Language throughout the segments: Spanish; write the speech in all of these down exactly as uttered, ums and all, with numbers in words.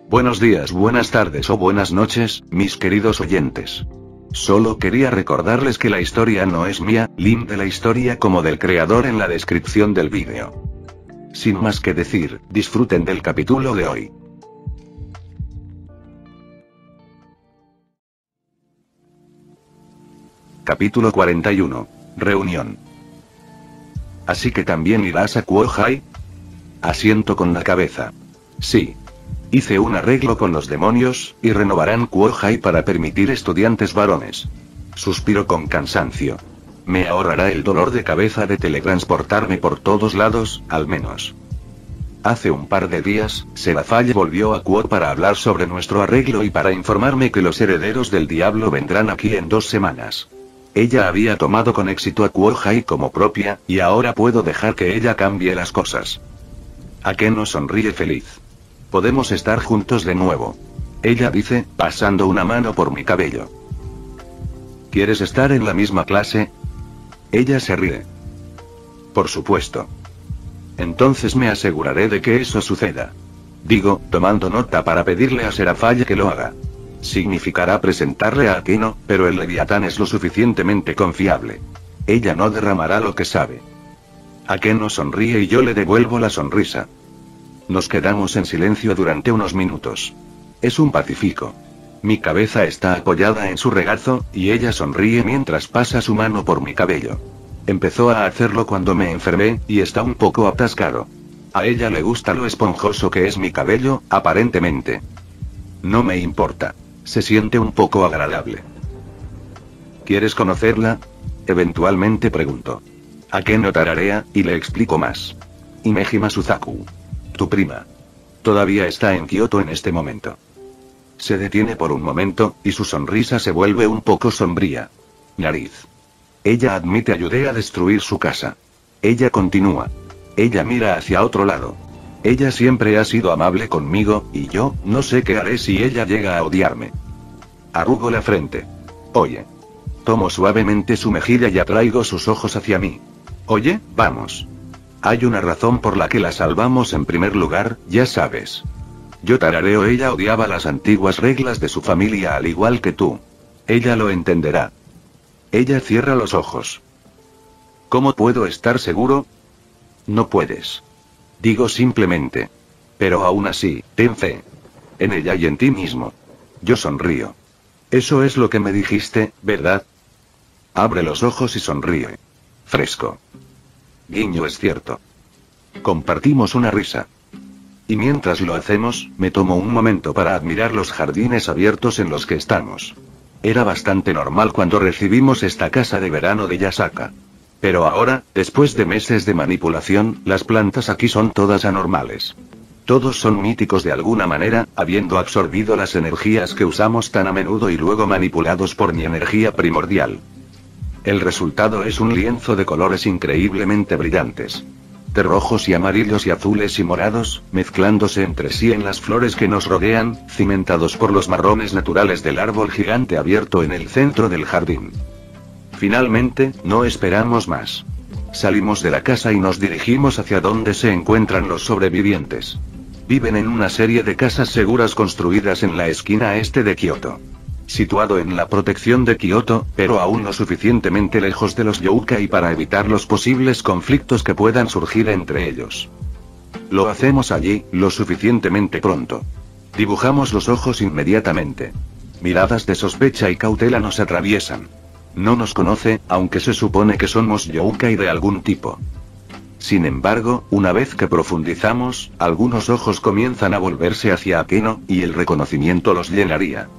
Buenos días, buenas tardes o buenas noches, mis queridos oyentes. Solo quería recordarles que la historia no es mía, link de la historia como del creador en la descripción del vídeo. Sin más que decir, disfruten del capítulo de hoy. Capítulo cuarenta y uno. Reunión. ¿Así que también irás a Kuo-Hai? Asiento con la cabeza. Sí. Hice un arreglo con los demonios, y renovarán Kuo-Hai para permitir estudiantes varones. Suspiro con cansancio. Me ahorrará el dolor de cabeza de teletransportarme por todos lados, al menos. Hace un par de días, Seraphale volvió a Kuo para hablar sobre nuestro arreglo y para informarme que los herederos del diablo vendrán aquí en dos semanas. Ella había tomado con éxito a Kuo-Hai como propia, y ahora puedo dejar que ella cambie las cosas. Akeno sonríe feliz. Podemos estar juntos de nuevo. Ella dice, pasando una mano por mi cabello. ¿Quieres estar en la misma clase? Ella se ríe. Por supuesto. Entonces me aseguraré de que eso suceda. Digo, tomando nota para pedirle a Seraphale que lo haga. Significará presentarle a Akeno, pero el Leviatán es lo suficientemente confiable. Ella no derramará lo que sabe. Akeno sonríe y yo le devuelvo la sonrisa. Nos quedamos en silencio durante unos minutos. Es un pacífico. Mi cabeza está apoyada en su regazo, y ella sonríe mientras pasa su mano por mi cabello. Empezó a hacerlo cuando me enfermé, y está un poco atascado. A ella le gusta lo esponjoso que es mi cabello, aparentemente. No me importa. Se siente un poco agradable. ¿Quieres conocerla? Eventualmente pregunto. Akeno tararea, y le explico más. Himejima Suzaku. Tu prima. Todavía está en Kioto en este momento. Se detiene por un momento, y su sonrisa se vuelve un poco sombría. Nariz. Ella admite ayudé a destruir su casa. Ella continúa. Ella mira hacia otro lado. Ella siempre ha sido amable conmigo, y yo, no sé qué haré si ella llega a odiarme. Arrugo la frente. Oye. Tomo suavemente su mejilla y atraigo sus ojos hacia mí. Oye, vamos. Hay una razón por la que la salvamos en primer lugar, ya sabes. Yo tarareo. Ella odiaba las antiguas reglas de su familia al igual que tú. Ella lo entenderá. Ella cierra los ojos. ¿Cómo puedo estar seguro? No puedes. Digo simplemente. Pero aún así, ten fe. En ella y en ti mismo. Yo sonrío. Eso es lo que me dijiste, ¿verdad? Abre los ojos y sonríe. Fresco. Guiño, es cierto. Compartimos una risa. Y mientras lo hacemos, me tomo un momento para admirar los jardines abiertos en los que estamos. Era bastante normal cuando recibimos esta casa de verano de Yasaka. Pero ahora, después de meses de manipulación, las plantas aquí son todas anormales. Todos son míticos de alguna manera, habiendo absorbido las energías que usamos tan a menudo y luego manipulados por mi energía primordial. El resultado es un lienzo de colores increíblemente brillantes. De rojos y amarillos y azules y morados, mezclándose entre sí en las flores que nos rodean, cimentados por los marrones naturales del árbol gigante abierto en el centro del jardín. Finalmente, no esperamos más. Salimos de la casa y nos dirigimos hacia donde se encuentran los sobrevivientes. Viven en una serie de casas seguras construidas en la esquina este de Kioto. Situado en la protección de Kioto, pero aún lo suficientemente lejos de los yokai para evitar los posibles conflictos que puedan surgir entre ellos. Lo hacemos allí, lo suficientemente pronto. Dibujamos los ojos inmediatamente. Miradas de sospecha y cautela nos atraviesan. No nos conoce, aunque se supone que somos yokai de algún tipo. Sin embargo, una vez que profundizamos, algunos ojos comienzan a volverse hacia Akeno, y el reconocimiento los llenaría.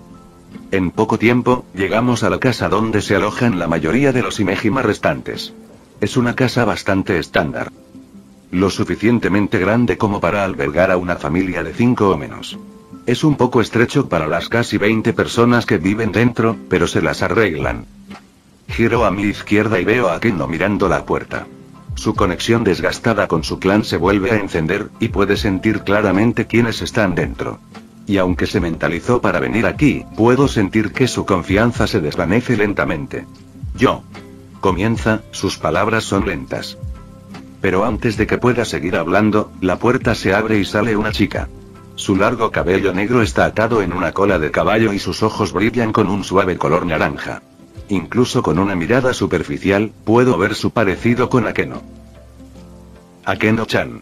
En poco tiempo, llegamos a la casa donde se alojan la mayoría de los Himejima restantes. Es una casa bastante estándar. Lo suficientemente grande como para albergar a una familia de cinco o menos. Es un poco estrecho para las casi veinte personas que viven dentro, pero se las arreglan. Giro a mi izquierda y veo a Akeno mirando la puerta. Su conexión desgastada con su clan se vuelve a encender, y puede sentir claramente quiénes están dentro. Y aunque se mentalizó para venir aquí, puedo sentir que su confianza se desvanece lentamente. Yo. Comienza, sus palabras son lentas. Pero antes de que pueda seguir hablando, la puerta se abre y sale una chica. Su largo cabello negro está atado en una cola de caballo y sus ojos brillan con un suave color naranja. Incluso con una mirada superficial, puedo ver su parecido con Akeno. Akeno-chan.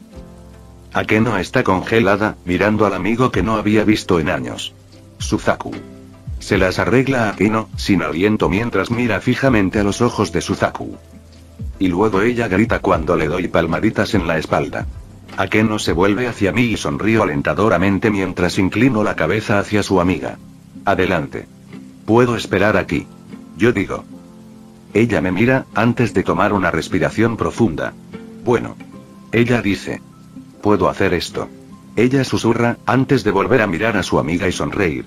Akeno está congelada, mirando al amigo que no había visto en años. Suzaku. Se las arregla a Akeno, sin aliento mientras mira fijamente a los ojos de Suzaku. Y luego ella grita cuando le doy palmaditas en la espalda. Akeno se vuelve hacia mí y sonrío alentadoramente mientras inclino la cabeza hacia su amiga. Adelante. Puedo esperar aquí. Yo digo. Ella me mira, antes de tomar una respiración profunda. Bueno. Ella dice. Puedo hacer esto. Ella susurra, antes de volver a mirar a su amiga y sonreír.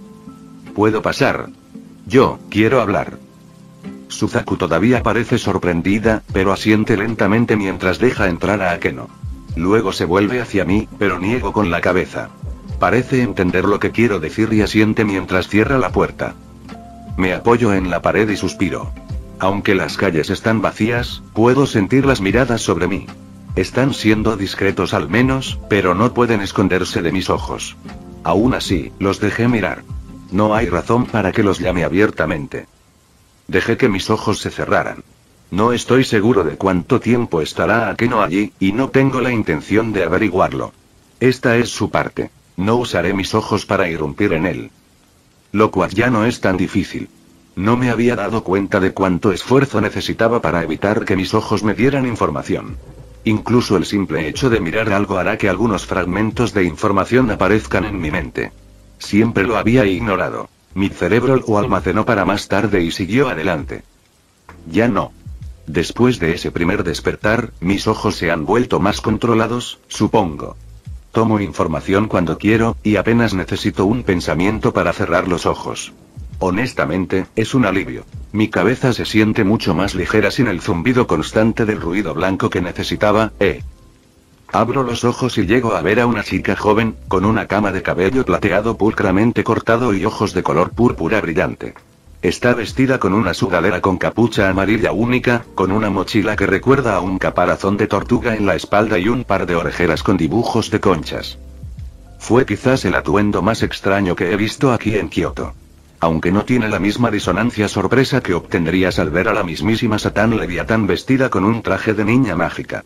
Puedo pasar. Yo, quiero hablar. Suzaku todavía parece sorprendida, pero asiente lentamente mientras deja entrar a Akeno. Luego se vuelve hacia mí, pero niego con la cabeza. Parece entender lo que quiero decir y asiente mientras cierra la puerta. Me apoyo en la pared y suspiro. Aunque las calles están vacías, puedo sentir las miradas sobre mí. Están siendo discretos al menos, pero no pueden esconderse de mis ojos. Aún así, los dejé mirar. No hay razón para que los llame abiertamente. Dejé que mis ojos se cerraran. No estoy seguro de cuánto tiempo estará Akeno allí, y no tengo la intención de averiguarlo. Esta es su parte. No usaré mis ojos para irrumpir en él. Lo cual ya no es tan difícil. No me había dado cuenta de cuánto esfuerzo necesitaba para evitar que mis ojos me dieran información. Incluso el simple hecho de mirar algo hará que algunos fragmentos de información aparezcan en mi mente. Siempre lo había ignorado. Mi cerebro lo almacenó para más tarde y siguió adelante. Ya no. Después de ese primer despertar, mis ojos se han vuelto más controlados, supongo. Tomo información cuando quiero, y apenas necesito un pensamiento para cerrar los ojos. Honestamente, es un alivio. Mi cabeza se siente mucho más ligera sin el zumbido constante del ruido blanco que necesitaba, eh. Abro los ojos y llego a ver a una chica joven, con una cama de cabello plateado pulcramente cortado y ojos de color púrpura brillante. Está vestida con una sudadera con capucha amarilla única, con una mochila que recuerda a un caparazón de tortuga en la espalda y un par de orejeras con dibujos de conchas. Fue quizás el atuendo más extraño que he visto aquí en Kioto. Aunque no tiene la misma disonancia sorpresa que obtendrías al ver a la mismísima Satán Leviatán vestida con un traje de niña mágica.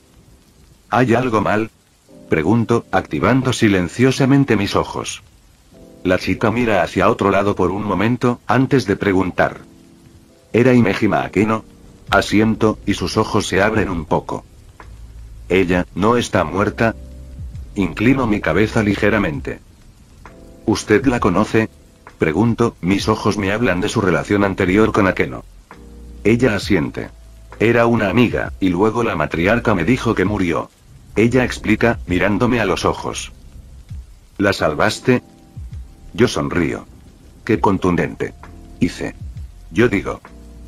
¿Hay algo mal? Pregunto, activando silenciosamente mis ojos. La chica mira hacia otro lado por un momento, antes de preguntar. ¿Era Himejima Akeno? Asiento, y sus ojos se abren un poco. ¿Ella, no está muerta? Inclino mi cabeza ligeramente. ¿Usted la conoce? Pregunto, mis ojos me hablan de su relación anterior con Akeno. Ella asiente. Era una amiga, y luego la matriarca me dijo que murió. Ella explica, mirándome a los ojos. ¿La salvaste? Yo sonrío. Qué contundente. Hice. Yo digo.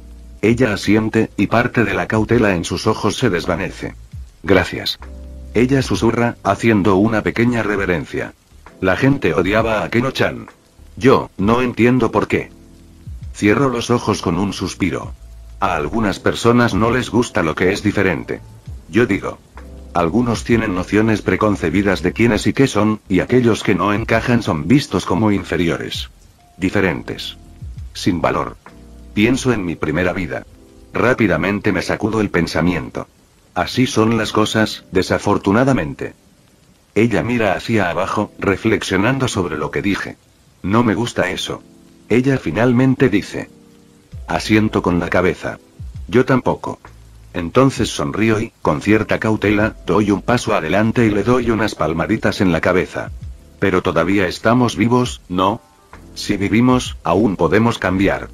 Ella asiente, y parte de la cautela en sus ojos se desvanece. Gracias. Ella susurra, haciendo una pequeña reverencia. La gente odiaba a Akeno-chan. Yo, no entiendo por qué. Cierro los ojos con un suspiro. A algunas personas no les gusta lo que es diferente. Yo digo. Algunos tienen nociones preconcebidas de quiénes y qué son, y aquellos que no encajan son vistos como inferiores. Diferentes. Sin valor. Pienso en mi primera vida. Rápidamente me sacudo el pensamiento. Así son las cosas, desafortunadamente. Ella mira hacia abajo, reflexionando sobre lo que dije. No me gusta eso. Ella finalmente dice. Asiento con la cabeza. Yo tampoco. Entonces sonrío y, con cierta cautela, doy un paso adelante y le doy unas palmaditas en la cabeza. Pero todavía estamos vivos, ¿no? Si vivimos, aún podemos cambiar.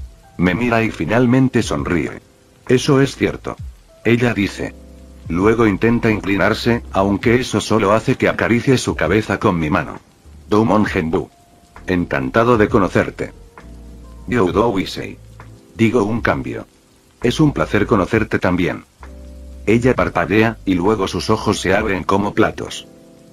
Me mira y finalmente sonríe. Eso es cierto. Ella dice. Luego intenta inclinarse, aunque eso solo hace que acaricie su cabeza con mi mano. Doumon Genbu. Encantado de conocerte. Youdou Wisei. Digo un cambio. Es un placer conocerte también. Ella parpadea, y luego sus ojos se abren como platos.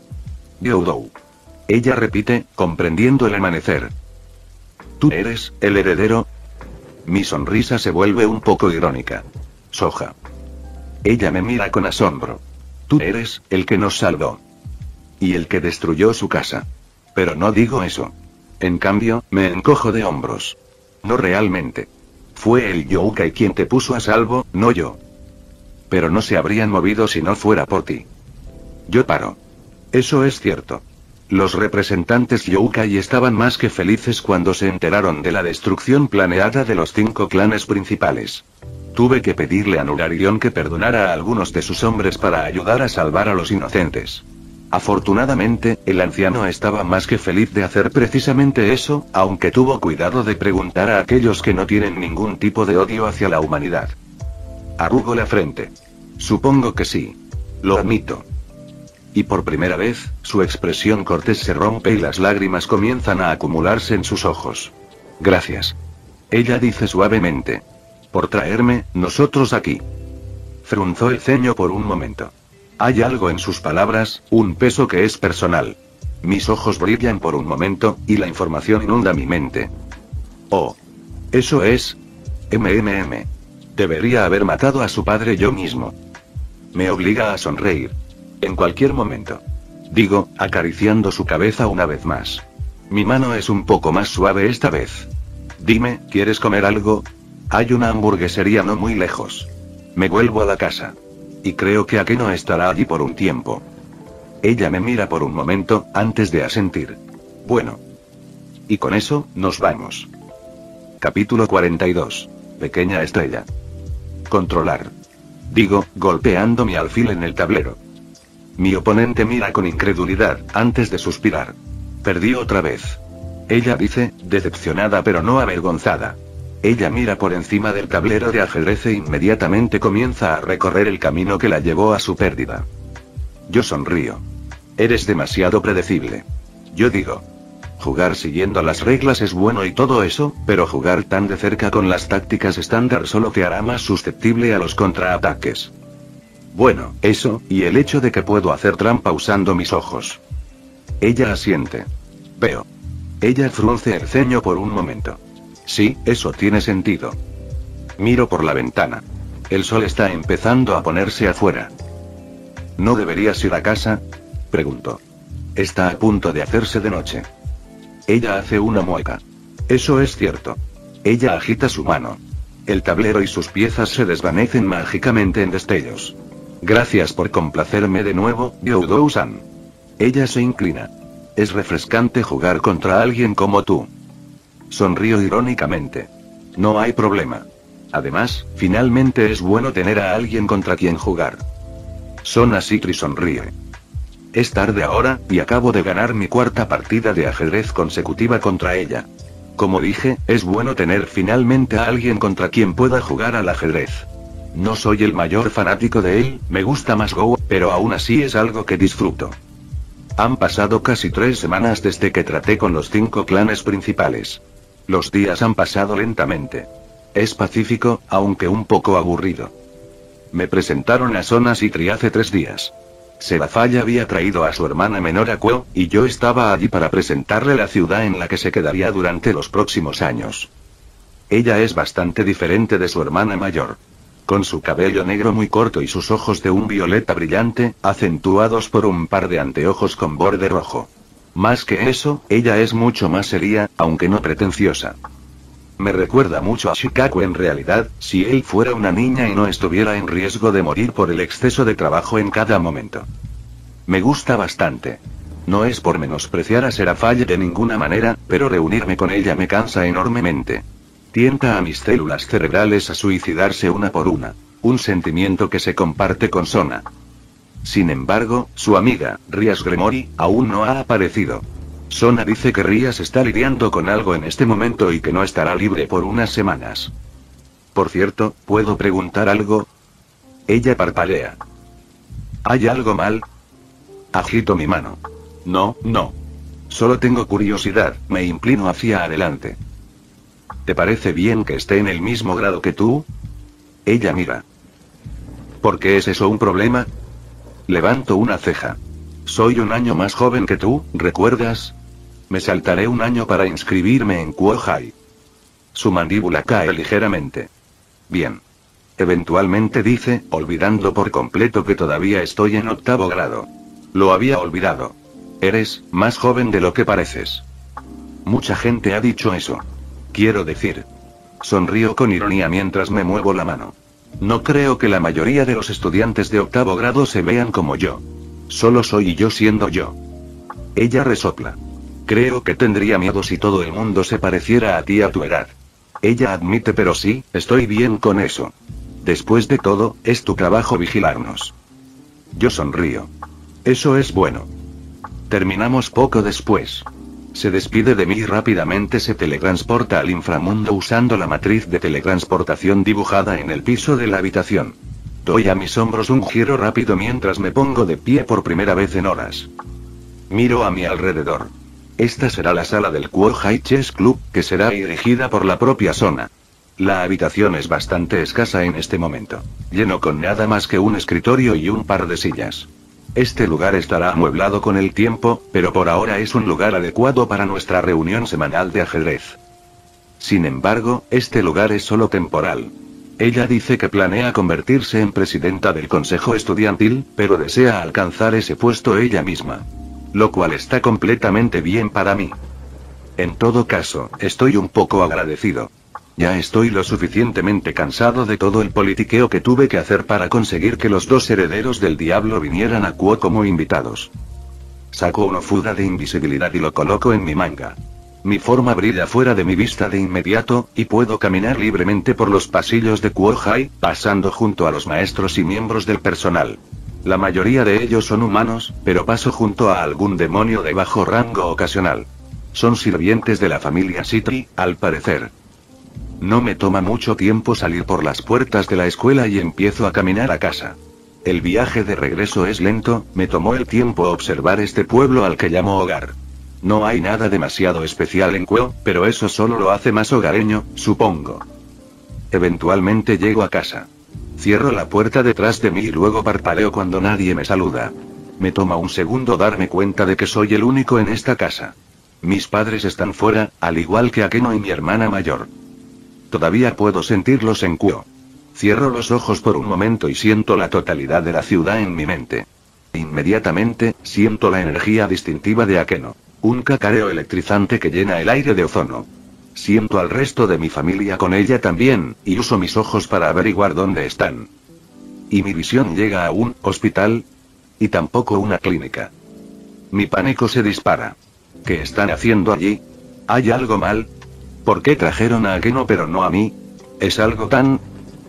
Youdou. Ella repite, comprendiendo el amanecer. ¿Tú eres el heredero? Mi sonrisa se vuelve un poco irónica. Soja. Ella me mira con asombro. Tú eres el que nos salvó. Y el que destruyó su casa. Pero no digo eso. En cambio, me encojo de hombros. No realmente. Fue el Youkai quien te puso a salvo, no yo. Pero no se habrían movido si no fuera por ti. Yo paro. Eso es cierto. Los representantes Youkai estaban más que felices cuando se enteraron de la destrucción planeada de los cinco clanes principales. Tuve que pedirle a Nurarion que perdonara a algunos de sus hombres para ayudar a salvar a los inocentes. Afortunadamente, el anciano estaba más que feliz de hacer precisamente eso, aunque tuvo cuidado de preguntar a aquellos que no tienen ningún tipo de odio hacia la humanidad. Arrugo la frente. Supongo que sí. Lo admito. Y por primera vez, su expresión cortés se rompe y las lágrimas comienzan a acumularse en sus ojos. Gracias. Ella dice suavemente. Por traerme, nosotros aquí. Frunzó el ceño por un momento. Hay algo en sus palabras, un peso que es personal. Mis ojos brillan por un momento, y la información inunda mi mente. Oh. Eso es. MMM. Debería haber matado a su padre yo mismo. Me obliga a sonreír. En cualquier momento. Digo, acariciando su cabeza una vez más. Mi mano es un poco más suave esta vez. Dime, ¿quieres comer algo? Hay una hamburguesería no muy lejos. Me vuelvo a la casa. Y creo que Akeno estará allí por un tiempo. Ella me mira por un momento, antes de asentir. Bueno. Y con eso, nos vamos. Capítulo cuarenta y dos. Pequeña estrella. Controlar. Digo, golpeando mi alfil en el tablero. Mi oponente mira con incredulidad, antes de suspirar. Perdí otra vez. Ella dice, decepcionada pero no avergonzada. Ella mira por encima del tablero de ajedrez e inmediatamente comienza a recorrer el camino que la llevó a su pérdida. Yo sonrío. Eres demasiado predecible. Yo digo. Jugar siguiendo las reglas es bueno y todo eso, pero jugar tan de cerca con las tácticas estándar solo te hará más susceptible a los contraataques. Bueno, eso, y el hecho de que puedo hacer trampa usando mis ojos. Ella asiente. Veo. Ella frunce el ceño por un momento. Sí, eso tiene sentido. Miro por la ventana. El sol está empezando a ponerse afuera. ¿No deberías ir a casa? Pregunto. Está a punto de hacerse de noche. Ella hace una mueca. Eso es cierto. Ella agita su mano. El tablero y sus piezas se desvanecen mágicamente en destellos. Gracias por complacerme de nuevo, Youdou-san. Ella se inclina. Es refrescante jugar contra alguien como tú. Sonrío irónicamente. No hay problema. Además, finalmente es bueno tener a alguien contra quien jugar. Sona Citri sonríe. Es tarde ahora, y acabo de ganar mi cuarta partida de ajedrez consecutiva contra ella. Como dije, es bueno tener finalmente a alguien contra quien pueda jugar al ajedrez. No soy el mayor fanático de él, me gusta más Go, pero aún así es algo que disfruto. Han pasado casi tres semanas desde que traté con los cinco clanes principales. Los días han pasado lentamente. Es pacífico, aunque un poco aburrido. Me presentaron a Sona Citri hace tres días. Serafalla había traído a su hermana menor Aquo, y yo estaba allí para presentarle la ciudad en la que se quedaría durante los próximos años. Ella es bastante diferente de su hermana mayor. Con su cabello negro muy corto y sus ojos de un violeta brillante, acentuados por un par de anteojos con borde rojo. Más que eso, ella es mucho más seria, aunque no pretenciosa. Me recuerda mucho a Shikaku en realidad, si él fuera una niña y no estuviera en riesgo de morir por el exceso de trabajo en cada momento. Me gusta bastante. No es por menospreciar a Serafalla de ninguna manera, pero reunirme con ella me cansa enormemente. Tienta a mis células cerebrales a suicidarse una por una. Un sentimiento que se comparte con Sona. Sin embargo, su amiga, Rias Gremory, aún no ha aparecido. Sona dice que Rias está lidiando con algo en este momento y que no estará libre por unas semanas. Por cierto, ¿puedo preguntar algo? Ella parpadea. ¿Hay algo mal? Agito mi mano. No, no. Solo tengo curiosidad, me inclino hacia adelante. ¿Te parece bien que esté en el mismo grado que tú? Ella mira. ¿Por qué es eso un problema? Levanto una ceja. Soy un año más joven que tú, ¿recuerdas? Me saltaré un año para inscribirme en Kuohai. Su mandíbula cae ligeramente. Bien. Eventualmente dice, olvidando por completo que todavía estoy en octavo grado. Lo había olvidado. Eres más joven de lo que pareces. Mucha gente ha dicho eso. Quiero decir. Sonrío con ironía mientras me muevo la mano. No creo que la mayoría de los estudiantes de octavo grado se vean como yo. Solo soy yo siendo yo. Ella resopla. Creo que tendría miedo si todo el mundo se pareciera a ti a tu edad. Ella admite, pero sí, estoy bien con eso. Después de todo, es tu trabajo vigilarnos. Yo sonrío. Eso es bueno. Terminamos poco después. Se despide de mí y rápidamente se teletransporta al inframundo usando la matriz de teletransportación dibujada en el piso de la habitación. Doy a mis hombros un giro rápido mientras me pongo de pie por primera vez en horas. Miro a mi alrededor. Esta será la sala del Kuo-High Chess Club, que será dirigida por la propia Sona. La habitación es bastante escasa en este momento, lleno con nada más que un escritorio y un par de sillas. Este lugar estará amueblado con el tiempo, pero por ahora es un lugar adecuado para nuestra reunión semanal de ajedrez. Sin embargo, este lugar es solo temporal. Ella dice que planea convertirse en presidenta del consejo estudiantil, pero desea alcanzar ese puesto ella misma. Lo cual está completamente bien para mí. En todo caso, estoy un poco agradecido. Ya estoy lo suficientemente cansado de todo el politiqueo que tuve que hacer para conseguir que los dos herederos del diablo vinieran a Kuo como invitados. Saco una fuda de invisibilidad y lo coloco en mi manga. Mi forma brilla fuera de mi vista de inmediato, y puedo caminar libremente por los pasillos de Kuo High, pasando junto a los maestros y miembros del personal. La mayoría de ellos son humanos, pero paso junto a algún demonio de bajo rango ocasional. Son sirvientes de la familia Citri, al parecer. No me toma mucho tiempo salir por las puertas de la escuela y empiezo a caminar a casa. El viaje de regreso es lento, me tomó el tiempo observar este pueblo al que llamo hogar. No hay nada demasiado especial en Kuo, pero eso solo lo hace más hogareño, supongo. Eventualmente llego a casa. Cierro la puerta detrás de mí y luego parpadeo cuando nadie me saluda. Me toma un segundo darme cuenta de que soy el único en esta casa. Mis padres están fuera, al igual que Akeno y mi hermana mayor. Todavía puedo sentirlos en Kuo. Cierro los ojos por un momento y siento la totalidad de la ciudad en mi mente. Inmediatamente, siento la energía distintiva de Akeno. Un cacareo electrizante que llena el aire de ozono. Siento al resto de mi familia con ella también, y uso mis ojos para averiguar dónde están. Y mi visión llega a un hospital. Y tampoco una clínica. Mi pánico se dispara. ¿Qué están haciendo allí? ¿Hay algo mal? ¿Por qué trajeron a Akeno pero no a mí? ¿Es algo tan...?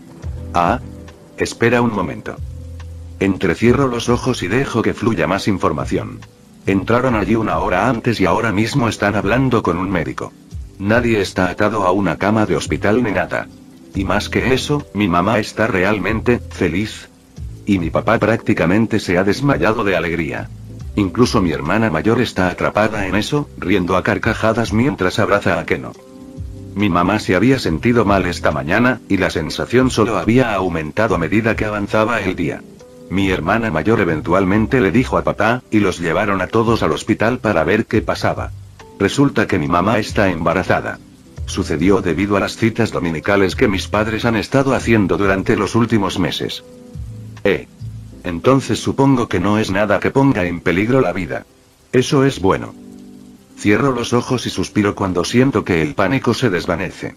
Ah. Espera un momento. Entrecierro los ojos y dejo que fluya más información. Entraron allí una hora antes y ahora mismo están hablando con un médico. Nadie está atado a una cama de hospital ni nada. Y más que eso, mi mamá está realmente feliz. Y mi papá prácticamente se ha desmayado de alegría. Incluso mi hermana mayor está atrapada en eso, riendo a carcajadas mientras abraza a Akeno. Mi mamá se había sentido mal esta mañana, y la sensación solo había aumentado a medida que avanzaba el día. Mi hermana mayor eventualmente le dijo a papá, y los llevaron a todos al hospital para ver qué pasaba. Resulta que mi mamá está embarazada. Sucedió debido a las citas dominicales que mis padres han estado haciendo durante los últimos meses. Eh. Entonces supongo que no es nada que ponga en peligro la vida. Eso es bueno. Cierro los ojos y suspiro cuando siento que el pánico se desvanece.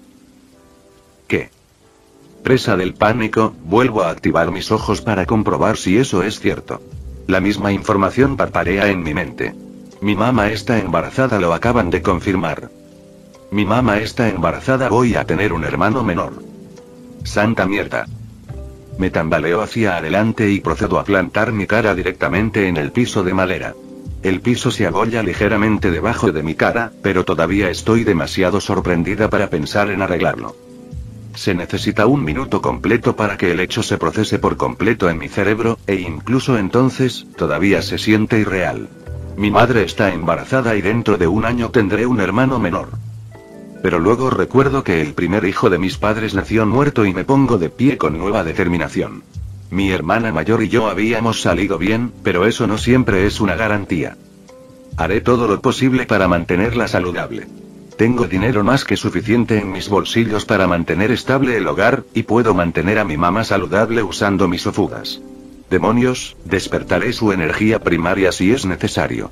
¿Qué? Presa del pánico, vuelvo a activar mis ojos para comprobar si eso es cierto. La misma información parpadea en mi mente. Mi mamá está embarazada, lo acaban de confirmar. Mi mamá está embarazada, voy a tener un hermano menor. Santa mierda. Me tambaleo hacia adelante y procedo a plantar mi cara directamente en el piso de madera. El piso se apoya ligeramente debajo de mi cara, pero todavía estoy demasiado sorprendida para pensar en arreglarlo. Se necesita un minuto completo para que el hecho se procese por completo en mi cerebro, e incluso entonces, todavía se siente irreal. Mi madre está embarazada y dentro de un año tendré un hermano menor. Pero luego recuerdo que el primer hijo de mis padres nació muerto y me pongo de pie con nueva determinación. Mi hermana mayor y yo habíamos salido bien, pero eso no siempre es una garantía. Haré todo lo posible para mantenerla saludable. Tengo dinero más que suficiente en mis bolsillos para mantener estable el hogar, y puedo mantener a mi mamá saludable usando mis ofugas. Demonios, despertaré su energía primaria si es necesario.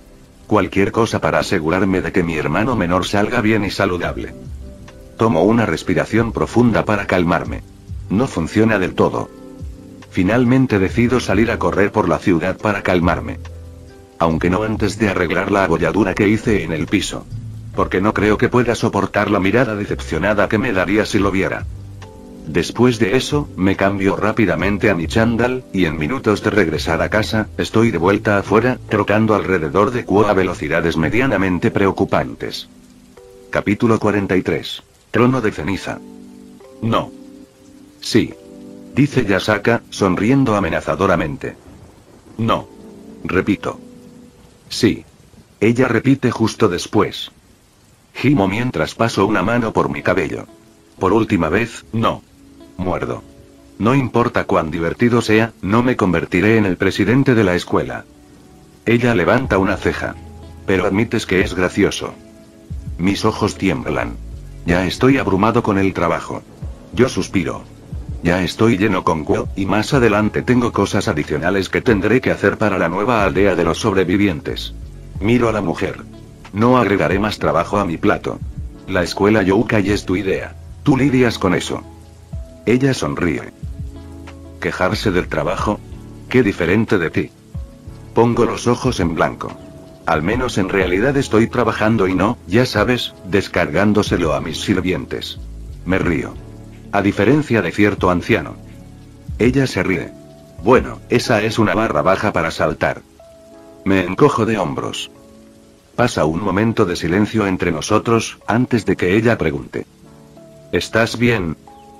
Cualquier cosa para asegurarme de que mi hermano menor salga bien y saludable. Tomo una respiración profunda para calmarme. No funciona del todo. Finalmente decido salir a correr por la ciudad para calmarme. Aunque no antes de arreglar la abolladura que hice en el piso. Porque no creo que pueda soportar la mirada decepcionada que me daría si lo viera. Después de eso, me cambio rápidamente a mi chándal, y en minutos de regresar a casa, estoy de vuelta afuera, trotando alrededor de Kuo a velocidades medianamente preocupantes. Capítulo cuarenta y tres. Trono de ceniza. No. Sí. Dice Yasaka, sonriendo amenazadoramente. No. Repito. Sí. Ella repite justo después. Gimo mientras paso una mano por mi cabello. Por última vez, no. Muerdo. No importa cuán divertido sea, no me convertiré en el presidente de la escuela. Ella levanta una ceja. Pero admites que es gracioso. Mis ojos tiemblan. Ya estoy abrumado con el trabajo. Yo suspiro. Ya estoy lleno con Kuo, y más adelante tengo cosas adicionales que tendré que hacer para la nueva aldea de los sobrevivientes. Miro a la mujer. No agregaré más trabajo a mi plato. La escuela Youkai es tu idea. Tú lidias con eso. Ella sonríe. ¿Quejarse del trabajo? Qué diferente de ti. Pongo los ojos en blanco. Al menos en realidad estoy trabajando y no, ya sabes, descargándoselo a mis sirvientes. Me río. A diferencia de cierto anciano. Ella se ríe. Bueno, esa es una barra baja para saltar. Me encojo de hombros. Pasa un momento de silencio entre nosotros, antes de que ella pregunte. ¿Estás bien?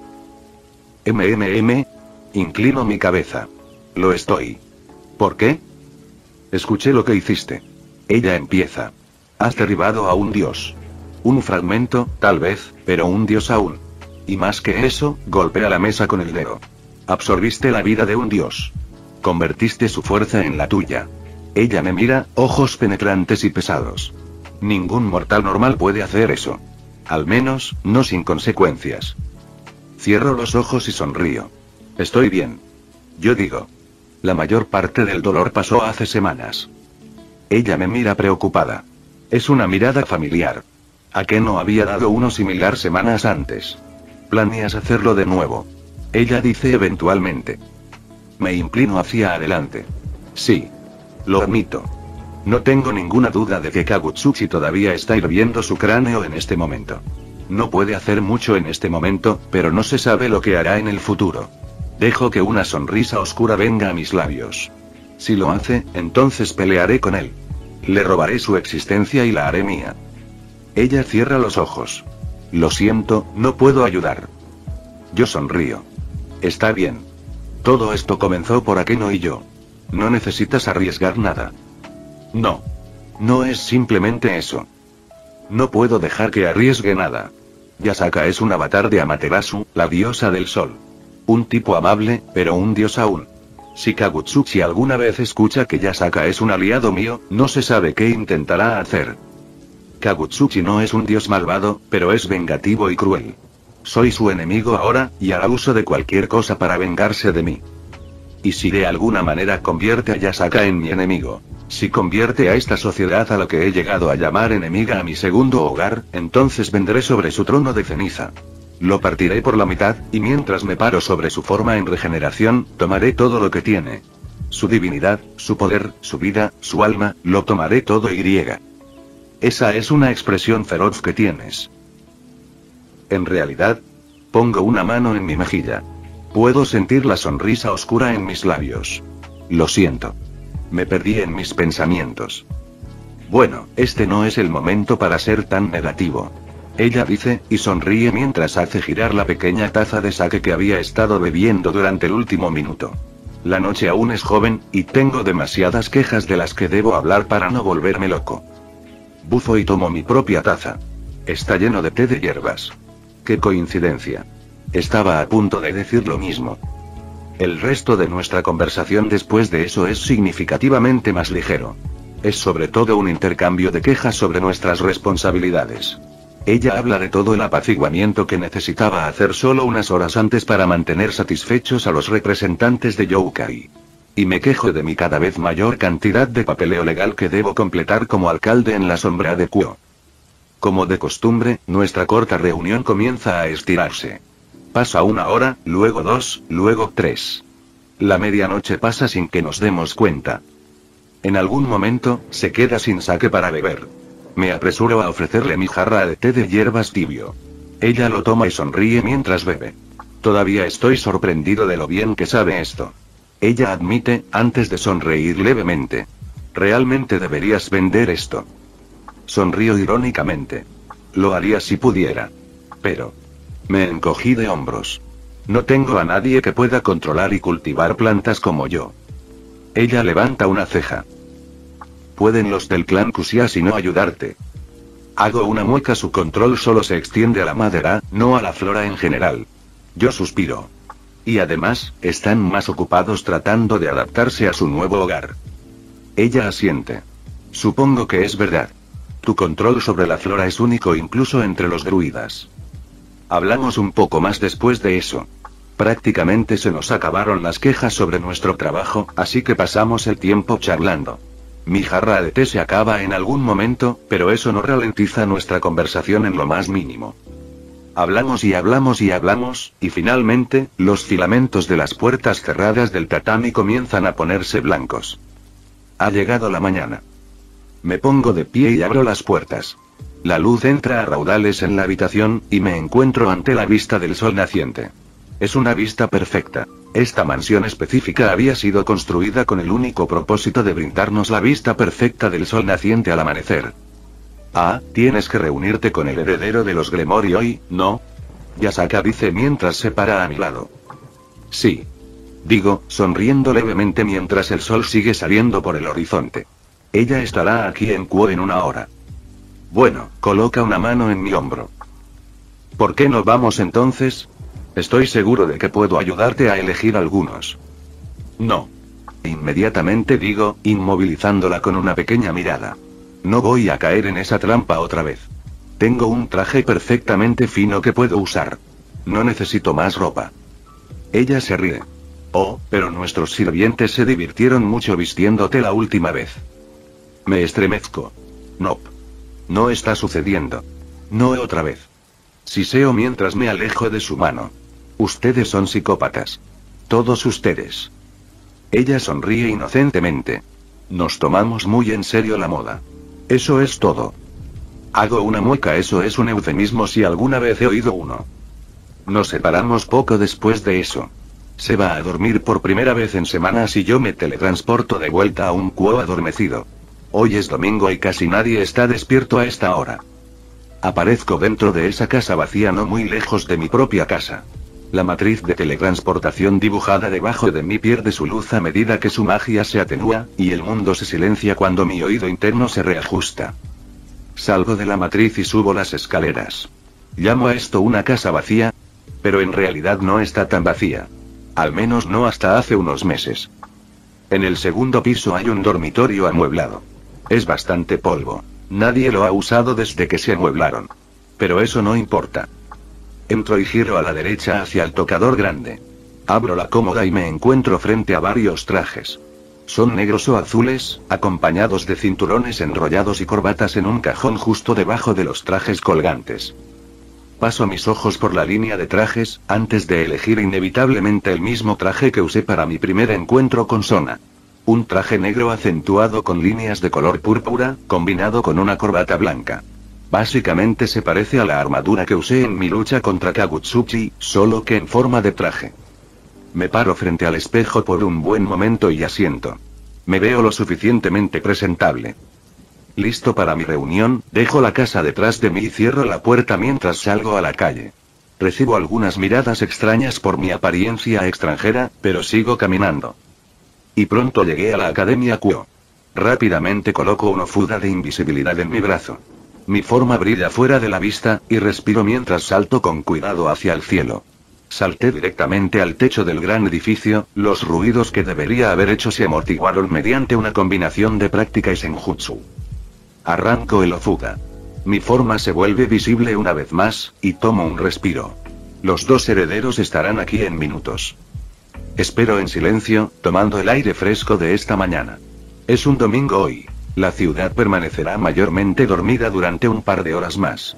MMM. Inclino mi cabeza. Lo estoy. ¿Por qué? Escuché lo que hiciste. Ella empieza. Has derribado a un dios. Un fragmento, tal vez, pero un dios aún. Y más que eso, golpea la mesa con el dedo. Absorbiste la vida de un dios. Convertiste su fuerza en la tuya. Ella me mira, ojos penetrantes y pesados. Ningún mortal normal puede hacer eso. Al menos, no sin consecuencias. Cierro los ojos y sonrío. Estoy bien. Yo digo. La mayor parte del dolor pasó hace semanas. Ella me mira preocupada. Es una mirada familiar. ¿A qué no había dado uno similar semanas antes? ¿Planeas hacerlo de nuevo? Ella dice eventualmente. Me inclino hacia adelante. Sí. Lo admito. No tengo ninguna duda de que Kagutsuchi todavía está hirviendo su cráneo en este momento. No puede hacer mucho en este momento, pero no se sabe lo que hará en el futuro. Dejo que una sonrisa oscura venga a mis labios. Si lo hace, entonces pelearé con él. Le robaré su existencia y la haré mía. Ella cierra los ojos. Lo siento, no puedo ayudar. Yo sonrío. Está bien. Todo esto comenzó por Akeno y yo. No necesitas arriesgar nada. No. No es simplemente eso. No puedo dejar que arriesgue nada. Yasaka es un avatar de Amaterasu, la diosa del sol. Un tipo amable, pero un dios aún. Si Kagutsuchi alguna vez escucha que Yasaka es un aliado mío, no se sabe qué intentará hacer. Kagutsuchi no es un dios malvado, pero es vengativo y cruel. Soy su enemigo ahora, y hará uso de cualquier cosa para vengarse de mí. Y si de alguna manera convierte a Yasaka en mi enemigo, si convierte a esta sociedad a la que he llegado a llamar enemiga a mi segundo hogar, entonces vendré sobre su trono de ceniza. Lo partiré por la mitad, y mientras me paro sobre su forma en regeneración, tomaré todo lo que tiene. Su divinidad, su poder, su vida, su alma, lo tomaré todo y griega. Esa es una expresión feroz que tienes. En realidad, pongo una mano en mi mejilla. Puedo sentir la sonrisa oscura en mis labios. Lo siento. Me perdí en mis pensamientos. Bueno, este no es el momento para ser tan negativo. Ella dice, y sonríe mientras hace girar la pequeña taza de sake que había estado bebiendo durante el último minuto. La noche aún es joven, y tengo demasiadas quejas de las que debo hablar para no volverme loco. Bufo y tomo mi propia taza. Está lleno de té de hierbas. ¡Qué coincidencia! Estaba a punto de decir lo mismo. El resto de nuestra conversación después de eso es significativamente más ligero. Es sobre todo un intercambio de quejas sobre nuestras responsabilidades. Ella habla de todo el apaciguamiento que necesitaba hacer solo unas horas antes para mantener satisfechos a los representantes de Youkai. Y me quejo de mi cada vez mayor cantidad de papeleo legal que debo completar como alcalde en la sombra de Kuo. Como de costumbre, nuestra corta reunión comienza a estirarse. Pasa una hora, luego dos, luego tres. La medianoche pasa sin que nos demos cuenta. En algún momento, se queda sin sake para beber. Me apresuro a ofrecerle mi jarra de té de hierbas tibio. Ella lo toma y sonríe mientras bebe. Todavía estoy sorprendido de lo bien que sabe esto. Ella admite, antes de sonreír levemente. Realmente deberías vender esto. Sonrío irónicamente. Lo haría si pudiera. Pero... me encogí de hombros. No tengo a nadie que pueda controlar y cultivar plantas como yo. Ella levanta una ceja. Pueden los del clan Kusiashi no ayudarte. Hago una mueca, su control solo se extiende a la madera, no a la flora en general. Yo suspiro. Y además, están más ocupados tratando de adaptarse a su nuevo hogar. Ella asiente. Supongo que es verdad. Tu control sobre la flora es único incluso entre los druidas. Hablamos un poco más después de eso. Prácticamente se nos acabaron las quejas sobre nuestro trabajo, así que pasamos el tiempo charlando. Mi jarra de té se acaba en algún momento, pero eso no ralentiza nuestra conversación en lo más mínimo. Hablamos y hablamos y hablamos, y finalmente, los filamentos de las puertas cerradas del tatami comienzan a ponerse blancos. Ha llegado la mañana. Me pongo de pie y abro las puertas. La luz entra a raudales en la habitación, y me encuentro ante la vista del sol naciente. Es una vista perfecta. Esta mansión específica había sido construida con el único propósito de brindarnos la vista perfecta del sol naciente al amanecer. Ah, tienes que reunirte con el heredero de los Gremory hoy, ¿no? Yasaka dice mientras se para a mi lado. Sí. Digo, sonriendo levemente mientras el sol sigue saliendo por el horizonte. Ella estará aquí en Kuo en una hora. Bueno, coloca una mano en mi hombro. ¿Por qué no vamos entonces? Estoy seguro de que puedo ayudarte a elegir algunos. No. Inmediatamente digo, inmovilizándola con una pequeña mirada. No voy a caer en esa trampa otra vez. Tengo un traje perfectamente fino que puedo usar. No necesito más ropa. Ella se ríe. Oh, pero nuestros sirvientes se divirtieron mucho vistiéndote la última vez. Me estremezco. No. No está sucediendo. No otra vez. Siseo mientras me alejo de su mano. Ustedes son psicópatas. Todos ustedes. Ella sonríe inocentemente. Nos tomamos muy en serio la moda. Eso es todo. Hago una mueca, eso es un eufemismo si alguna vez he oído uno. Nos separamos poco después de eso. Se va a dormir por primera vez en semanas y yo me teletransporto de vuelta a un Kuo adormecido. Hoy es domingo y casi nadie está despierto a esta hora. Aparezco dentro de esa casa vacía no muy lejos de mi propia casa. La matriz de teletransportación dibujada debajo de mí pierde su luz a medida que su magia se atenúa, y el mundo se silencia cuando mi oído interno se reajusta. Salgo de la matriz y subo las escaleras. Llamo a esto una casa vacía, pero en realidad no está tan vacía. Al menos no hasta hace unos meses. En el segundo piso hay un dormitorio amueblado. Es bastante polvo. Nadie lo ha usado desde que se amueblaron. Pero eso no importa. Entro y giro a la derecha hacia el tocador grande. Abro la cómoda y me encuentro frente a varios trajes. Son negros o azules, acompañados de cinturones enrollados y corbatas en un cajón justo debajo de los trajes colgantes. Paso mis ojos por la línea de trajes, antes de elegir inevitablemente el mismo traje que usé para mi primer encuentro con Sona. Un traje negro acentuado con líneas de color púrpura, combinado con una corbata blanca. Básicamente se parece a la armadura que usé en mi lucha contra Kagutsuchi, solo que en forma de traje. Me paro frente al espejo por un buen momento y asiento. Me veo lo suficientemente presentable. Listo para mi reunión, dejo la casa detrás de mí y cierro la puerta mientras salgo a la calle. Recibo algunas miradas extrañas por mi apariencia extranjera, pero sigo caminando. Y pronto llegué a la Academia Kuo. Rápidamente coloco una fuda de invisibilidad en mi brazo. Mi forma brilla fuera de la vista, y respiro mientras salto con cuidado hacia el cielo. Salté directamente al techo del gran edificio, los ruidos que debería haber hecho se amortiguaron mediante una combinación de práctica y senjutsu. Arranco el Ofuda. Mi forma se vuelve visible una vez más, y tomo un respiro. Los dos herederos estarán aquí en minutos. Espero en silencio, tomando el aire fresco de esta mañana. Es un domingo hoy. La ciudad permanecerá mayormente dormida durante un par de horas más.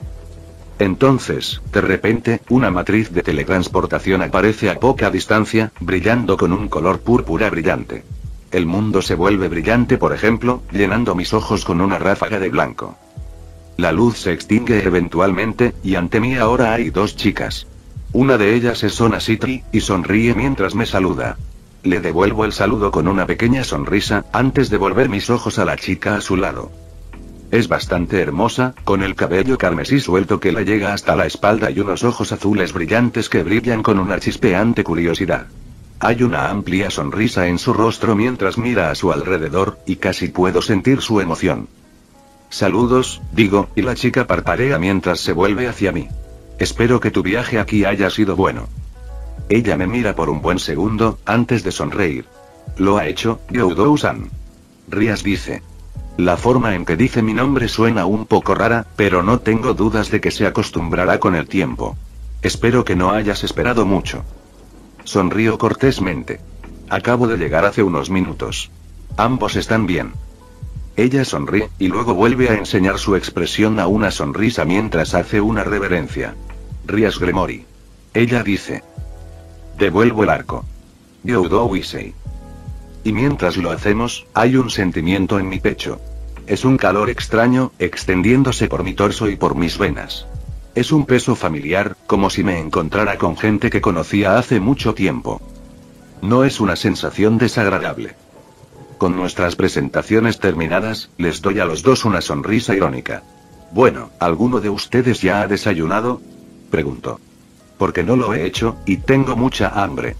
Entonces, de repente, una matriz de teletransportación aparece a poca distancia, brillando con un color púrpura brillante. El mundo se vuelve brillante, por ejemplo, llenando mis ojos con una ráfaga de blanco. La luz se extingue eventualmente, y ante mí ahora hay dos chicas. Una de ellas es Sona Citri, y sonríe mientras me saluda. Le devuelvo el saludo con una pequeña sonrisa, antes de volver mis ojos a la chica a su lado. Es bastante hermosa, con el cabello carmesí suelto que le llega hasta la espalda y unos ojos azules brillantes que brillan con una chispeante curiosidad. Hay una amplia sonrisa en su rostro mientras mira a su alrededor, y casi puedo sentir su emoción. Saludos, digo, y la chica parpadea mientras se vuelve hacia mí. Espero que tu viaje aquí haya sido bueno. Ella me mira por un buen segundo, antes de sonreír. Lo ha hecho, Youdou-san. Rías dice. La forma en que dice mi nombre suena un poco rara, pero no tengo dudas de que se acostumbrará con el tiempo. Espero que no hayas esperado mucho. Sonrío cortésmente. Acabo de llegar hace unos minutos. Ambos están bien. Ella sonríe, y luego vuelve a enseñar su expresión a una sonrisa mientras hace una reverencia. Rías Gremory. Ella dice. Devuelvo el arco. Youdou Issei. Y mientras lo hacemos, hay un sentimiento en mi pecho. Es un calor extraño, extendiéndose por mi torso y por mis venas. Es un peso familiar, como si me encontrara con gente que conocía hace mucho tiempo. No es una sensación desagradable. Con nuestras presentaciones terminadas, les doy a los dos una sonrisa irónica. Bueno, ¿alguno de ustedes ya ha desayunado? Pregunto. Porque no lo he hecho, y tengo mucha hambre.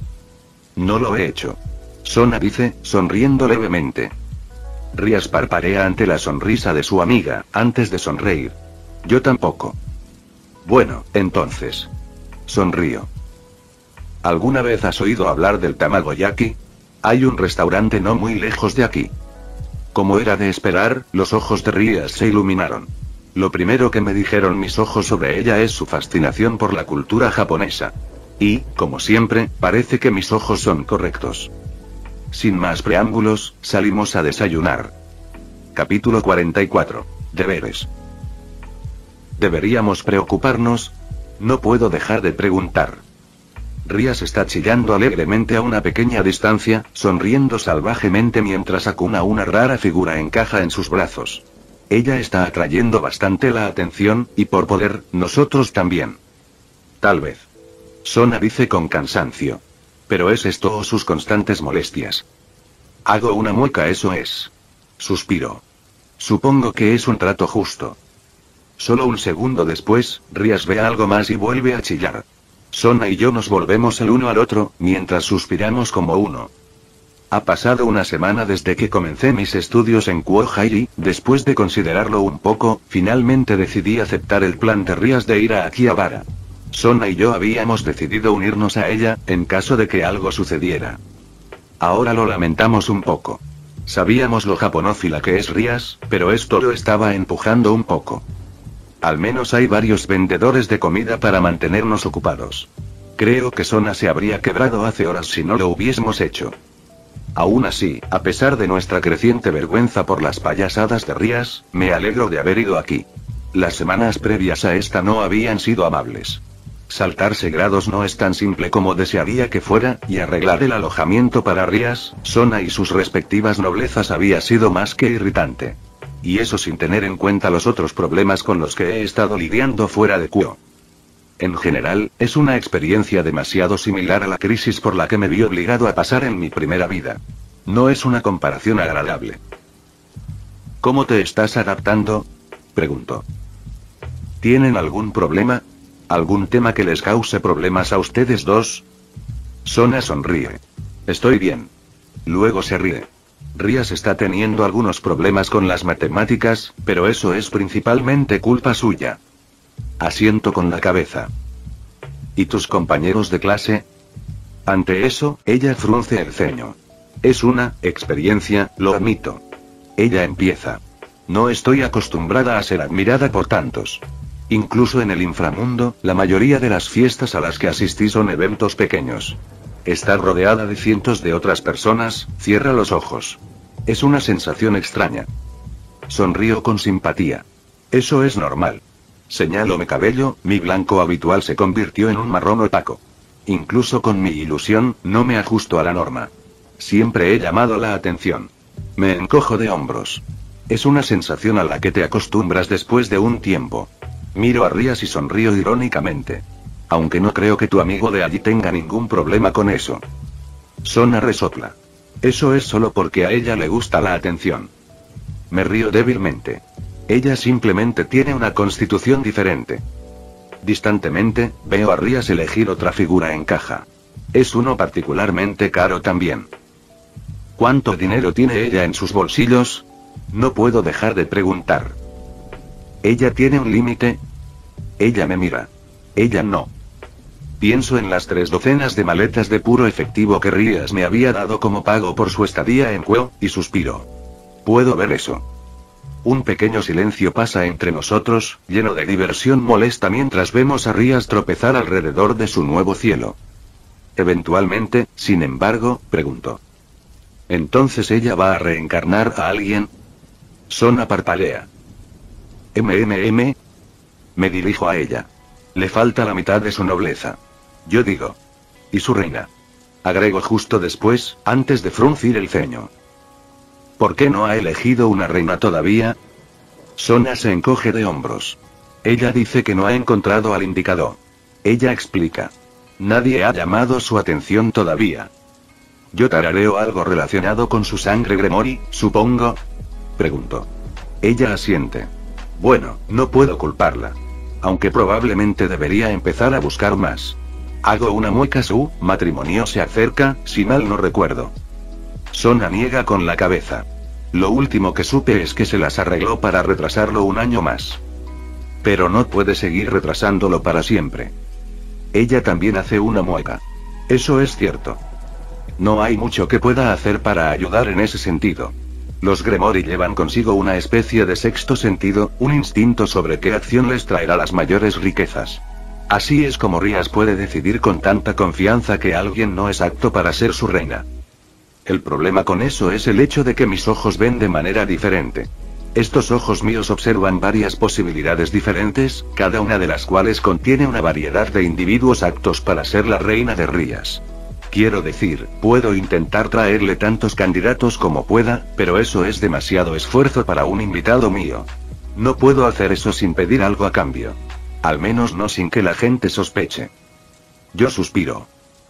No lo he hecho. Sona dice, sonriendo levemente. Rías parpadea ante la sonrisa de su amiga, antes de sonreír. Yo tampoco. Bueno, entonces. Sonrío. ¿Alguna vez has oído hablar del tamagoyaki? Hay un restaurante no muy lejos de aquí. Como era de esperar, los ojos de Rías se iluminaron. Lo primero que me dijeron mis ojos sobre ella es su fascinación por la cultura japonesa. Y, como siempre, parece que mis ojos son correctos. Sin más preámbulos, salimos a desayunar. Capítulo cuarenta y cuatro. Deberes. ¿Deberíamos preocuparnos? No puedo dejar de preguntar. Rías está chillando alegremente a una pequeña distancia, sonriendo salvajemente mientras Akuna, una rara figura, encaja en sus brazos. Ella está atrayendo bastante la atención, y por poder, nosotros también. Tal vez. Sona dice con cansancio. Pero ¿es esto o sus constantes molestias? Hago una mueca, eso es. Suspiro. Supongo que es un trato justo. Solo un segundo después, Rías ve algo más y vuelve a chillar. Sona y yo nos volvemos el uno al otro, mientras suspiramos como uno. Ha pasado una semana desde que comencé mis estudios en Kuohai y, después de considerarlo un poco, finalmente decidí aceptar el plan de Rías de ir a Akihabara. Sona y yo habíamos decidido unirnos a ella, en caso de que algo sucediera. Ahora lo lamentamos un poco. Sabíamos lo japonófila que es Rías, pero esto lo estaba empujando un poco. Al menos hay varios vendedores de comida para mantenernos ocupados. Creo que Sona se habría quebrado hace horas si no lo hubiésemos hecho. Aún así, a pesar de nuestra creciente vergüenza por las payasadas de Rías, me alegro de haber ido aquí. Las semanas previas a esta no habían sido amables. Saltarse grados no es tan simple como desearía que fuera, y arreglar el alojamiento para Rías, Sona y sus respectivas noblezas había sido más que irritante. Y eso sin tener en cuenta los otros problemas con los que he estado lidiando fuera de Kuo. En general, es una experiencia demasiado similar a la crisis por la que me vi obligado a pasar en mi primera vida. No es una comparación agradable. ¿Cómo te estás adaptando? Preguntó. ¿Tienen algún problema? ¿Algún tema que les cause problemas a ustedes dos? Sona sonríe. Estoy bien. Luego se ríe. Rías está teniendo algunos problemas con las matemáticas, pero eso es principalmente culpa suya. Asiento con la cabeza. ¿Y tus compañeros de clase? Ante eso, ella frunce el ceño. Es una experiencia, lo admito. Ella empieza. No estoy acostumbrada a ser admirada por tantos. Incluso en el inframundo, la mayoría de las fiestas a las que asistí son eventos pequeños. Estar rodeada de cientos de otras personas, cierra los ojos. Es una sensación extraña. Sonrío con simpatía. Eso es normal. Señalo mi cabello, mi blanco habitual se convirtió en un marrón opaco. Incluso con mi ilusión, no me ajusto a la norma. Siempre he llamado la atención. Me encojo de hombros. Es una sensación a la que te acostumbras después de un tiempo. Miro a Rías y sonrío irónicamente. Aunque no creo que tu amigo de allí tenga ningún problema con eso. Sona resopla. Eso es solo porque a ella le gusta la atención. Me río débilmente. Ella simplemente tiene una constitución diferente. Distantemente, veo a Rías elegir otra figura en caja. Es uno particularmente caro también. ¿Cuánto dinero tiene ella en sus bolsillos? No puedo dejar de preguntar. ¿Ella tiene un límite? Ella me mira. Ella no. Pienso en las tres docenas de maletas de puro efectivo que Rías me había dado como pago por su estadía en Kueo, y suspiro. Puedo ver eso. Un pequeño silencio pasa entre nosotros, lleno de diversión molesta mientras vemos a Rías tropezar alrededor de su nuevo cielo. Eventualmente, sin embargo, pregunto. ¿Entonces ella va a reencarnar a alguien? Sona parpadea. ¿MMM? Me dirijo a ella. Le falta la mitad de su nobleza. Yo digo. ¿Y su reina? Agrego justo después, antes de fruncir el ceño. ¿Por qué no ha elegido una reina todavía? Sona se encoge de hombros. Ella dice que no ha encontrado al indicado. Ella explica. Nadie ha llamado su atención todavía. Yo tarareo algo relacionado con su sangre Gremori, supongo. Pregunto. Ella asiente. Bueno, no puedo culparla. Aunque probablemente debería empezar a buscar más. Hago una mueca. Su matrimonio se acerca, si mal no recuerdo. Sona niega con la cabeza. Lo último que supe es que se las arregló para retrasarlo un año más. Pero no puede seguir retrasándolo para siempre. Ella también hace una mueca. Eso es cierto. No hay mucho que pueda hacer para ayudar en ese sentido. Los Gremori llevan consigo una especie de sexto sentido, un instinto sobre qué acción les traerá las mayores riquezas. Así es como Rías puede decidir con tanta confianza que alguien no es apto para ser su reina. El problema con eso es el hecho de que mis ojos ven de manera diferente. Estos ojos míos observan varias posibilidades diferentes, cada una de las cuales contiene una variedad de individuos aptos para ser la reina de Rías. Quiero decir, puedo intentar traerle tantos candidatos como pueda, pero eso es demasiado esfuerzo para un invitado mío. No puedo hacer eso sin pedir algo a cambio. Al menos no sin que la gente sospeche. Yo suspiro.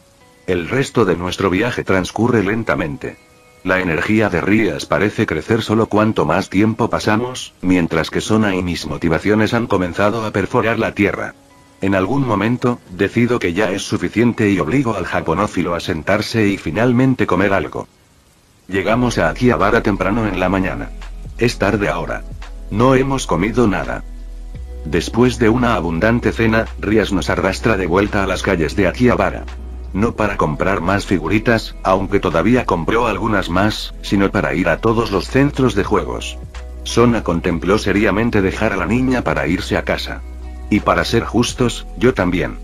El resto de nuestro viaje transcurre lentamente. La energía de Rías parece crecer solo cuanto más tiempo pasamos, mientras que Sona y mis motivaciones han comenzado a perforar la tierra. En algún momento, decido que ya es suficiente y obligo al japonófilo a sentarse y finalmente comer algo. Llegamos a Akihabara temprano en la mañana. Es tarde ahora. No hemos comido nada. Después de una abundante cena, Rías nos arrastra de vuelta a las calles de Akihabara. No para comprar más figuritas, aunque todavía compró algunas más, sino para ir a todos los centros de juegos. Sona contempló seriamente dejar a la niña para irse a casa. Y para ser justos, yo también.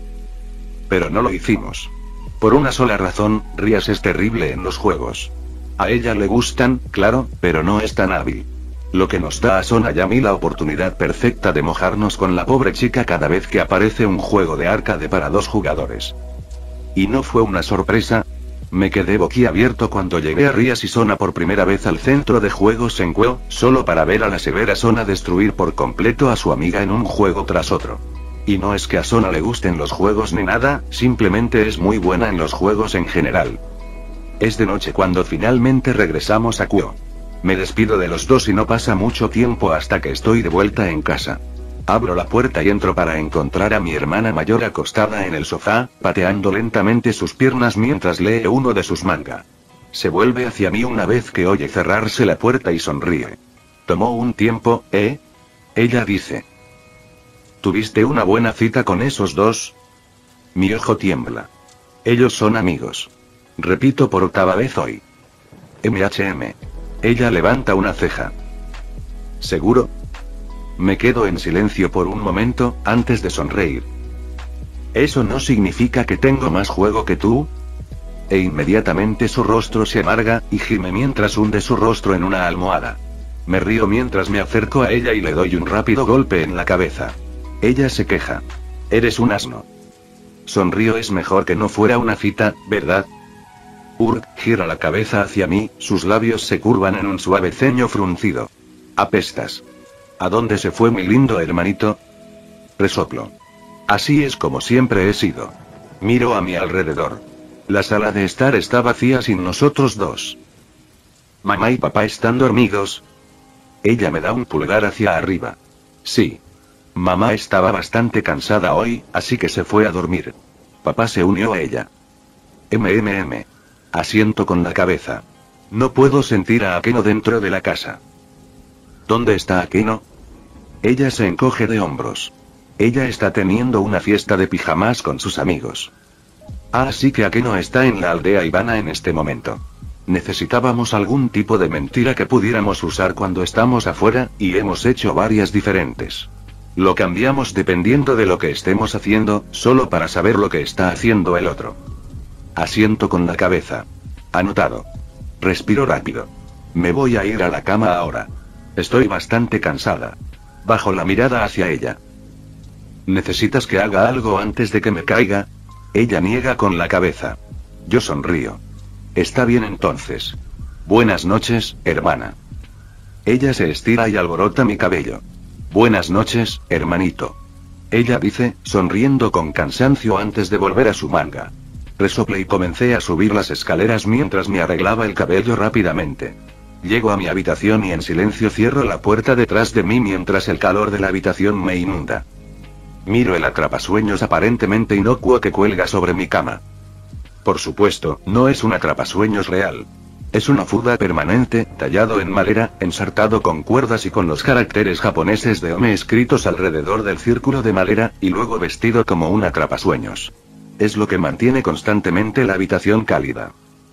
Pero no lo hicimos. Por una sola razón, Rías es terrible en los juegos. A ella le gustan, claro, pero no es tan hábil. Lo que nos da a Sona y a mí la oportunidad perfecta de mojarnos con la pobre chica cada vez que aparece un juego de arcade para dos jugadores. Y no fue una sorpresa. Me quedé boquiabierto cuando llegué a Rías y Sona por primera vez al centro de juegos en Kueo, solo para ver a la severa Sona destruir por completo a su amiga en un juego tras otro. Y no es que a Sona le gusten los juegos ni nada, simplemente es muy buena en los juegos en general. Es de noche cuando finalmente regresamos a Kueo. Me despido de los dos y no pasa mucho tiempo hasta que estoy de vuelta en casa. Abro la puerta y entro para encontrar a mi hermana mayor acostada en el sofá, pateando lentamente sus piernas mientras lee uno de sus manga. Se vuelve hacia mí una vez que oye cerrarse la puerta y sonríe. Tomó un tiempo, ¿eh? Ella dice. ¿Tuviste una buena cita con esos dos? Mi ojo tiembla. Ellos son amigos. Repito por octava vez hoy. M H M. Ella levanta una ceja. ¿Seguro? Me quedo en silencio por un momento, antes de sonreír. ¿Eso no significa que tengo más juego que tú? E inmediatamente su rostro se amarga, y gime mientras hunde su rostro en una almohada. Me río mientras me acerco a ella y le doy un rápido golpe en la cabeza. Ella se queja. Eres un asno. Sonrío, es mejor que no fuera una cita, ¿verdad? Urk gira la cabeza hacia mí, sus labios se curvan en un suave ceño fruncido. Apestas. ¿A dónde se fue mi lindo hermanito? Resoplo. Así es como siempre he sido. Miro a mi alrededor. La sala de estar está vacía sin nosotros dos. ¿Mamá y papá están dormidos? Ella me da un pulgar hacia arriba. Sí. Mamá estaba bastante cansada hoy, así que se fue a dormir. Papá se unió a ella. MMM. Asiento con la cabeza. No puedo sentir a Akeno dentro de la casa. ¿Dónde está Akeno? Ella se encoge de hombros. Ella está teniendo una fiesta de pijamas con sus amigos. Ah, sí que Akeno está en la aldea Ivana en este momento. Necesitábamos algún tipo de mentira que pudiéramos usar cuando estamos afuera, y hemos hecho varias diferentes. Lo cambiamos dependiendo de lo que estemos haciendo, solo para saber lo que está haciendo el otro. Asiento con la cabeza. Anotado. Respiro rápido. Me voy a ir a la cama ahora. Estoy bastante cansada. Bajo la mirada hacia ella. ¿Necesitas que haga algo antes de que me caiga? Ella niega con la cabeza. Yo sonrío. Está bien entonces. Buenas noches, hermana. Ella se estira y alborota mi cabello. Buenas noches, hermanito. Ella dice, sonriendo con cansancio antes de volver a su manga. Resoplé y comencé a subir las escaleras mientras me arreglaba el cabello rápidamente. Llego a mi habitación y en silencio cierro la puerta detrás de mí mientras el calor de la habitación me inunda. Miro el atrapasueños aparentemente inocuo que cuelga sobre mi cama. Por supuesto, no es un atrapasueños real. Es una fuda permanente, tallado en madera, ensartado con cuerdas y con los caracteres japoneses de Ome escritos alrededor del círculo de madera, y luego vestido como un atrapasueños. Es lo que mantiene constantemente la habitación cálida.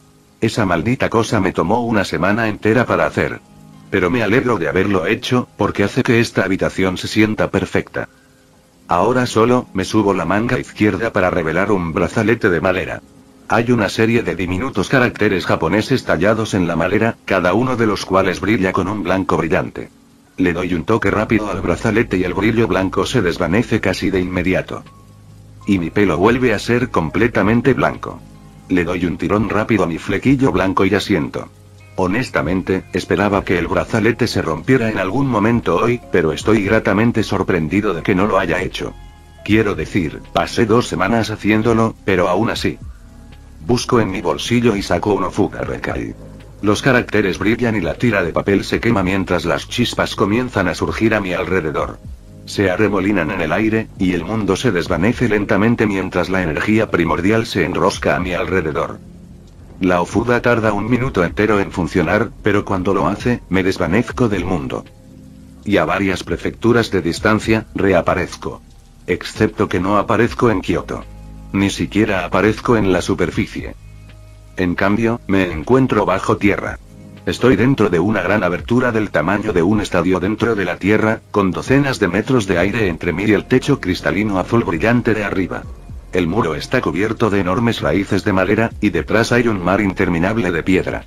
Esa maldita cosa me tomó una semana entera para hacer. Pero me alegro de haberlo hecho, porque hace que esta habitación se sienta perfecta. Ahora solo, me subo la manga izquierda para revelar un brazalete de madera. Hay una serie de diminutos caracteres japoneses tallados en la madera, cada uno de los cuales brilla con un blanco brillante. Le doy un toque rápido al brazalete y el brillo blanco se desvanece casi de inmediato. Y mi pelo vuelve a ser completamente blanco. Le doy un tirón rápido a mi flequillo blanco y asiento. Honestamente, esperaba que el brazalete se rompiera en algún momento hoy, pero estoy gratamente sorprendido de que no lo haya hecho. Quiero decir, pasé dos semanas haciéndolo, pero aún así. Busco en mi bolsillo y saco un Ofuga Rekai. Los caracteres brillan y la tira de papel se quema mientras las chispas comienzan a surgir a mi alrededor. Se arremolinan en el aire, y el mundo se desvanece lentamente mientras la energía primordial se enrosca a mi alrededor. La Ofuda tarda un minuto entero en funcionar, pero cuando lo hace, me desvanezco del mundo. Y a varias prefecturas de distancia, reaparezco. Excepto que no aparezco en Kioto. Ni siquiera aparezco en la superficie. En cambio, me encuentro bajo tierra. Estoy dentro de una gran abertura del tamaño de un estadio dentro de la tierra, con docenas de metros de aire entre mí y el techo cristalino azul brillante de arriba. El muro está cubierto de enormes raíces de madera, y detrás hay un mar interminable de piedra.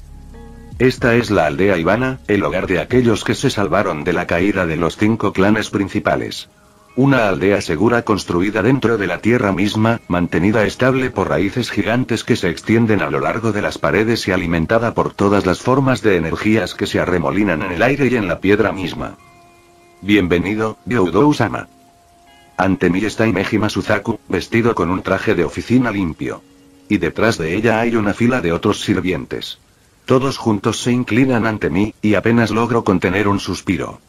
Esta es la aldea Ivana, el hogar de aquellos que se salvaron de la caída de los cinco clanes principales. Una aldea segura construida dentro de la tierra misma, mantenida estable por raíces gigantes que se extienden a lo largo de las paredes y alimentada por todas las formas de energías que se arremolinan en el aire y en la piedra misma. Bienvenido, Youdou-sama. Ante mí está Himejima Suzaku, vestido con un traje de oficina limpio. Y detrás de ella hay una fila de otros sirvientes. Todos juntos se inclinan ante mí, y apenas logro contener un suspiro.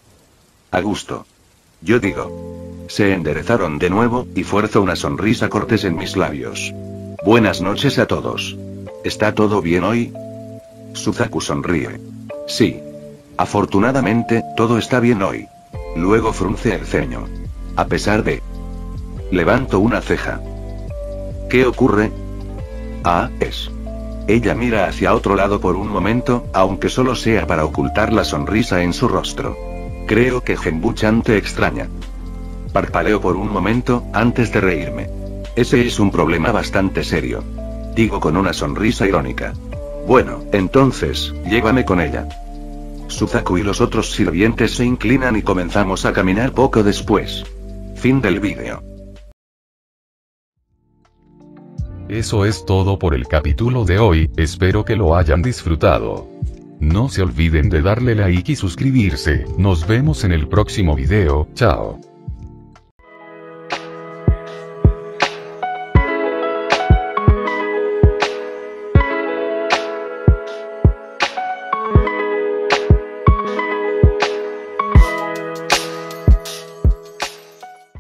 A gusto. Yo digo. Se enderezaron de nuevo, y fuerzo una sonrisa cortés en mis labios. Buenas noches a todos. ¿Está todo bien hoy? Suzaku sonríe. Sí. Afortunadamente, todo está bien hoy. Luego frunce el ceño. A pesar de... Levanto una ceja. ¿Qué ocurre? Ah, es... Ella mira hacia otro lado por un momento, aunque solo sea para ocultar la sonrisa en su rostro. Creo que Genbu-chan te extraña. Parpadeo por un momento, antes de reírme. Ese es un problema bastante serio. Digo con una sonrisa irónica. Bueno, entonces, llévame con ella. Suzaku y los otros sirvientes se inclinan y comenzamos a caminar poco después. Fin del vídeo. Eso es todo por el capítulo de hoy, espero que lo hayan disfrutado. No se olviden de darle like y suscribirse, nos vemos en el próximo video, chao.